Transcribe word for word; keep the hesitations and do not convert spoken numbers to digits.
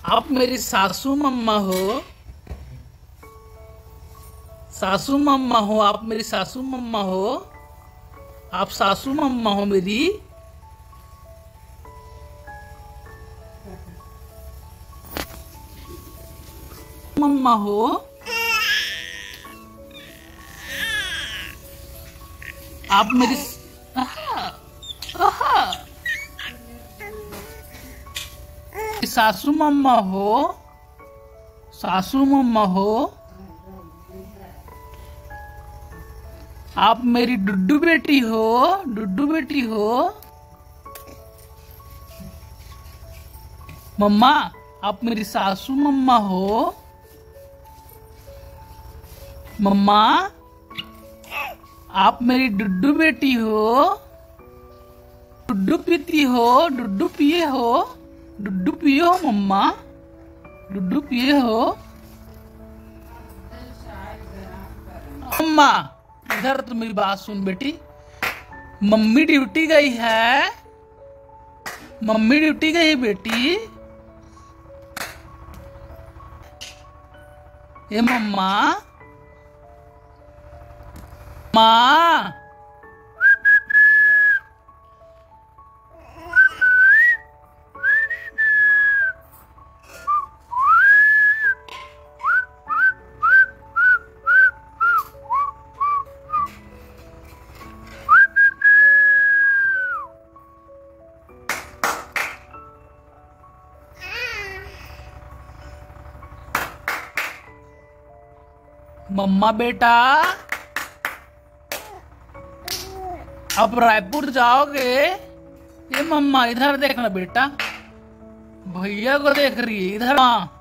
आप मेरी सासू मम्मा हो। सासू मम्मा हो, आप मेरी सासू मम्मा हो। आप सासू मम्मा हो मेरी। मम्मा हो। आप मेरी आहा, आहा। सासू मम्मा हो। सासू मम्मा हो। आप मेरी डुड्डू बेटी हो। डुड्डू बेटी हो। मम्मा आप मेरी सासू मम्मा हो। मम्मा आप मेरी डुड्डू बेटी हो। डुड्डू पीती हो। डुड्डू पिए हो। डुड्डू पिए हो मम्मा। डुड्डू पिए हो। मम्मा इधर तो मेरी बात सुन बेटी। मम्मी ड्यूटी गई है। मम्मी ड्यूटी गई बेटी। ये मम्मा। माँ मम्मा बेटा अब रायपुर जाओगे। ये मम्मा इधर देखना बेटा, भैया को देख रही है इधर।